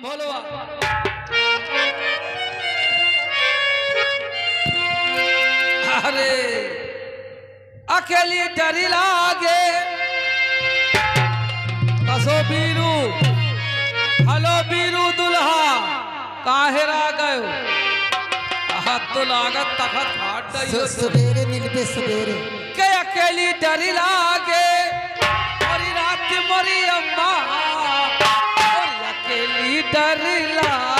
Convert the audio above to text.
भोलवा अरे अकेली डरी लागे कसो बीरू हलो बीरू दुल्हा काहेर आ गयो हाथ तो लागत तखत फाट गई सवेरे मिलते सवेरे के अकेली डरी लागे और रात मरी अम्मा और अकेली डरी लागे